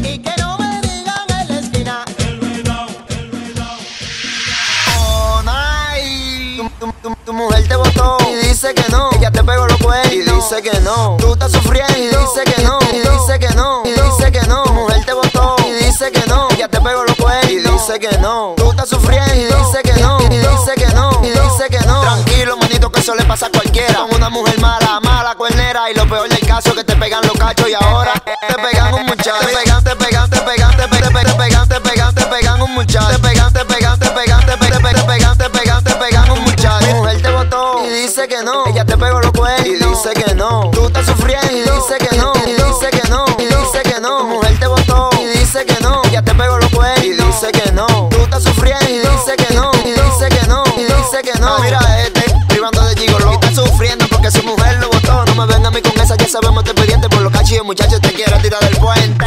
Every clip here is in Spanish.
Y que no me digan en la esquina. El venao, el venao. Oh, night. Tu mujer te botó y dice que no. Ella te pegó los cuernos y dice que no. Tú estás sufriendo y dice que no. Y dice que no. Y dice que no. Tu mujer te botó y dice que no. Ella te pegó los cuernos y dice que no. Tú estás sufriendo y dice que no. Y dice que no. Y dice que no. Tranquilo, manito, que eso le pasa a cualquiera. Con una mujer mala, mala, cuernera. Y lo peor del caso es que te pegan los cachos y ahora te pegan un muchacho. Te pegan, te pegan, te pegan, te pegan, te pegan, te pegan, te pegan un muchacho. Te pegan, te pegan, te pegan, te pegan, te pegan, te pegan, te pegan un muchacho. Tu mujer te botó y dice que no. Ella te pegó los cuernos y dice que no. Tú estás sufriendo y dice que no. Y dice que no. Y dice que no. Tu mujer te botó y dice que no. Ella te pegó los cuernos y dice que no. Tú estás sufriendo y dice que no. Y dice que no. Y dice que no. Mira privando de gigolo. Y está sufriendo porque su mujer lo botó. No me venga a mí con esa, ya sabemos te pendiente por los cachos y el muchacho te quiere tirar del puente.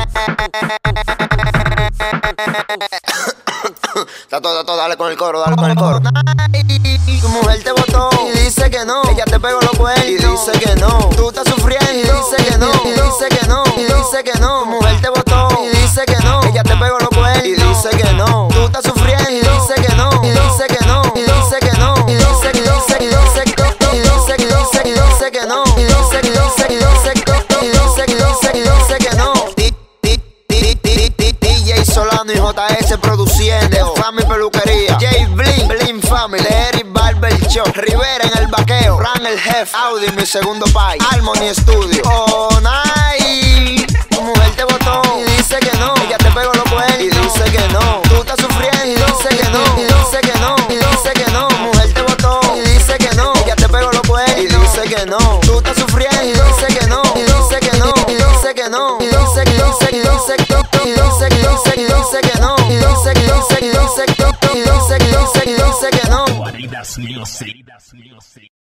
Está todo, dale con el coro, dale con el coro. Tu mujer te botó y dice que no. Ella te pegó los cuernos y dice que no. Tú estás sufriendo y dice que no. Y dice que no. Y dice que no. Tu mujer te botó y dice que no. Ella te pegó los cuernos y dice que no. Tú estás sufriendo y dice que no. Y dice que no. Y dice que no. Y dice que dice que dice que y dice que dice que dice que no. Y dice que dice que dice que y dice que dice que dice que no. DJ Solano y JS produciendo. Fami Peluquería, J Blin, Blin Family, Eric Barber Shop, Rivera en el vaqueo, Ran el jefe, Audi mi segundo pai, Harmony Studio. Oh, night. Tu mujer te botó y dice que no. Ella te pegó los cuernos y dice que no. Tú estás sufriendo y dice que no. Y dice que no. Y dice que no. Tu mujer te botó y dice que no. Ella te pegó los cuernos y dice que no. Tú estás sufriendo y dice que no. Y dice que no. Y dice que no. Y dice que dice que dice que y dice que dice que dice que no. Y dice que dice que dice que y dice que dice que dice que no. Guaridas Music.